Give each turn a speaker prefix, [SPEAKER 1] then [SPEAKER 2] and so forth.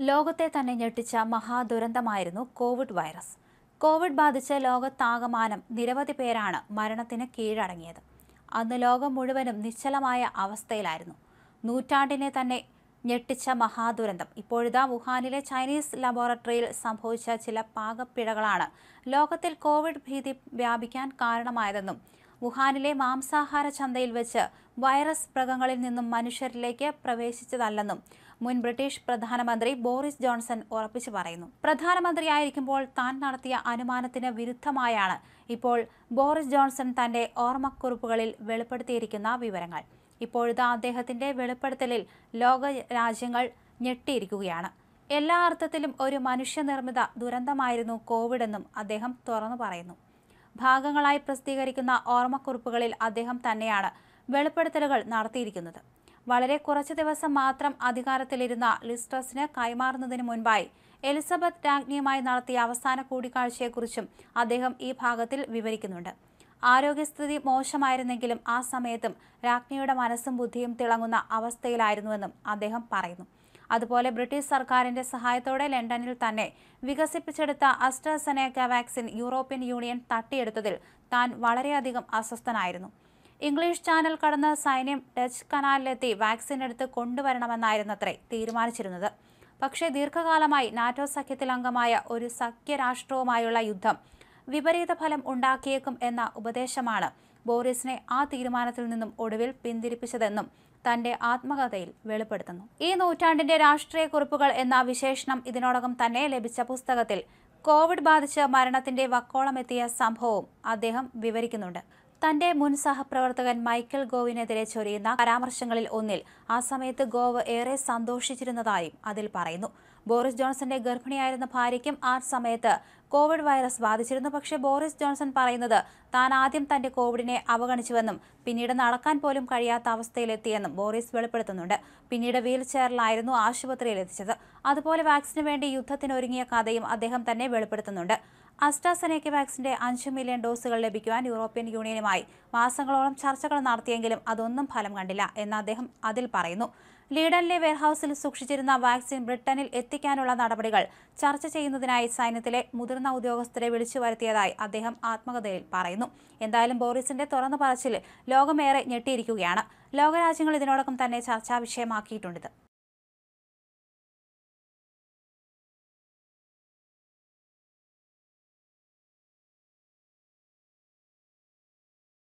[SPEAKER 1] ലോകത്തെ തന്നെ ഞെട്ടിച്ച മഹാദുരന്തമായിരുന്നു കോവിഡ് വൈറസ്. കോവിഡ് ബാധിച്ച് ലോകത്താകമാനം നിരവധി പേരാണ് മരണത്തിന് കീഴടങ്ങിയത്. അന്ന് ലോകം മുഴുവനും നിശ്ചലമായ അവസ്ഥയിലായിരുന്നു. നൂറ്റാണ്ടിനെ തന്നെ ഞെട്ടിച്ച മഹാദുരന്തം. ഇപ്പോഴിതാ വുഹാനിലെ ചൈനീസ് ലബോറട്ടറിയിൽ സംഭവിച്ച ചില പാകപ്പിഴകളാണ് ലോകത്തിൽ കോവിഡ് ഭീതി വ്യാപിക്കാൻ കാരണമായതെന്നും വുഹാനിലെ മാംസാഹാര ചന്തയിൽ വെച്ച് വൈറസ് മൃഗങ്ങളിൽ നിന്നും മനുഷ്യരിലേക്ക് പ്രവേശിച്ചതല്ലെന്നും മുൻ ബ്രിട്ടീഷ് പ്രധാനമന്ത്രി ബോറിസ് ജോൺസൺ ഉറപ്പിച്ചു പറയുന്നു. പ്രധാനമന്ത്രിയായിരിക്കുമ്പോൾ താൻ നടത്തിയ അനുമാനത്തിന് വിരുദ്ധമായാണ് ഇപ്പോൾ ബോറിസ് ജോൺസൺ തന്റെ ഓർമ്മക്കുറിപ്പുകളിൽ വെളിപ്പെടുത്തിയിരിക്കുന്ന വിവരങ്ങൾ. ഇപ്പോഴത്തെ അദ്ദേഹത്തിന്റെ വെളിപ്പെടുത്തലിൽ ലോക രാജ്യങ്ങൾ ഞെട്ടിയിരിക്കുകയാണ്. എല്ലാ അർത്ഥത്തിലും ഒരു മനുഷ്യനിർമ്മിത ദുരന്തമായിരുന്നു കോവിഡ് എന്നും അദ്ദേഹം തുറന്നു പറയുന്നു. ഭാഗങ്ങളായി പ്രസിദ്ധീകരിക്കുന്ന ഓർമ്മക്കുറിപ്പുകളിൽ അദ്ദേഹം തന്നെയാണ് വെളിപ്പെടുത്തലുകൾ നടത്തിയിരിക്കുന്നത്. വളരെ കുറച്ച് ദിവസം മാത്രം അധികാരത്തിലിരുന്ന ലിസ്ട്രസിന് കൈമാറുന്നതിന് മുൻപായി എലിസബത്ത് രാജ്ഞിയുമായി നടത്തിയ അവസാന കൂടിക്കാഴ്ചയെക്കുറിച്ചും അദ്ദേഹം ഈ ഭാഗത്തിൽ വിവരിക്കുന്നുണ്ട്. ആരോഗ്യസ്ഥിതി മോശമായിരുന്നെങ്കിലും ആ സമയത്തും രാജ്ഞിയുടെ മനസ്സും ബുദ്ധിയും തിളങ്ങുന്ന അവസ്ഥയിലായിരുന്നുവെന്നും അദ്ദേഹം പറയുന്നു. അതുപോലെ ബ്രിട്ടീഷ് സർക്കാരിന്റെ സഹായത്തോടെ ലണ്ടനിൽ തന്നെ വികസിപ്പിച്ചെടുത്ത അസ്ട്രാസെനേക്ക വാക്സിൻ യൂറോപ്യൻ യൂണിയൻ തട്ടിയെടുത്തതിൽ താൻ വളരെയധികം അസ്വസ്ഥനായിരുന്നു. ഇംഗ്ലീഷ് ചാനൽ കടന്ന് സൈന്യം ഡച്ച് കനാലിലെത്തി വാക്സിൻ എടുത്ത് കൊണ്ടുവരണമെന്നായിരുന്നത്രേ തീരുമാനിച്ചിരുന്നത്. പക്ഷേ ദീർഘകാലമായി നാറ്റോ സഖ്യത്തിൽ അംഗമായ ഒരു സഖ്യരാഷ്ട്രവുമായുള്ള യുദ്ധം വിപരീത ഫലം ഉണ്ടാക്കിയേക്കും എന്ന ഉപദേശമാണ് ബോറിസിനെ ആ തീരുമാനത്തിൽ നിന്നും ഒടുവിൽ പിന്തിരിപ്പിച്ചതെന്നും തന്റെ ആത്മകഥയിൽ വെളിപ്പെടുത്തുന്നു. ഈ നൂറ്റാണ്ടിന്റെ രാഷ്ട്രീയ കുറിപ്പുകൾ എന്ന വിശേഷണം ഇതിനോടകം തന്നെ ലഭിച്ച പുസ്തകത്തിൽ കോവിഡ് ബാധിച്ച് മരണത്തിന്റെ വക്കോളമെത്തിയ സംഭവവും അദ്ദേഹം വിവരിക്കുന്നുണ്ട്. തന്റെ മുൻ സഹപ്രവർത്തകൻ മൈക്കൽ ഗോവിനെതിരെ ചൊരിയുന്ന പരാമർശങ്ങളിൽ ഒന്നിൽ ആ സമയത്ത് ഗോവ് ഏറെ സന്തോഷിച്ചിരുന്നതായും അതിൽ പറയുന്നു. ബോറിസ് ജോൺസന്റെ ഗർഭിണിയായിരുന്ന ഭാര്യയ്ക്കും ആ സമയത്ത് കോവിഡ് വൈറസ് ബാധിച്ചിരുന്നു. പക്ഷേ ബോറിസ് ജോൺസൺ പറയുന്നത് താൻ ആദ്യം തന്റെ കോവിഡിനെ അവഗണിച്ചുവെന്നും പിന്നീട് നടക്കാൻ പോലും കഴിയാത്ത അവസ്ഥയിലെത്തിയെന്നും ബോറിസ് വെളിപ്പെടുത്തുന്നുണ്ട്. പിന്നീട് വീൽ ചെയറിലായിരുന്നു ആശുപത്രിയിൽ എത്തിച്ചത്. അതുപോലെ വാക്സിന് വേണ്ടി യുദ്ധത്തിനൊരുങ്ങിയ കഥയും അദ്ദേഹം തന്നെ വെളിപ്പെടുത്തുന്നുണ്ട്. അസ്ട്രാസെനേക്ക വാക്സിന്റെ 5 മില്യൺ ഡോസുകൾ ലഭിക്കുവാൻ യൂറോപ്യൻ യൂണിയനുമായി മാസങ്ങളോളം ചർച്ചകൾ നടത്തിയെങ്കിലും അതൊന്നും ഫലം കണ്ടില്ല എന്ന് അദ്ദേഹം അതിൽ പറയുന്നു. ലീഡനിലെ വെയർഹൌസിൽ സൂക്ഷിച്ചിരുന്ന വാക്സിൻ ബ്രിട്ടനിൽ എത്തിക്കാനുള്ള നടപടികൾ ചർച്ച ചെയ്യുന്നതിനായി സൈന്യത്തിലെ മുതിർന്ന ഉദ്യോഗസ്ഥരെ വിളിച്ചു വരുത്തിയതായി അദ്ദേഹം ആത്മകഥയിൽ പറയുന്നു. എന്തായാലും ബോറിസിന്റെ തുറന്നു പറച്ചിൽ ലോകമേറെ ഞെട്ടിയിരിക്കുകയാണ്. ലോകരാജ്യങ്ങൾ ഇതിനോടകം തന്നെ ചർച്ചാ വിഷയമാക്കിയിട്ടുണ്ട്.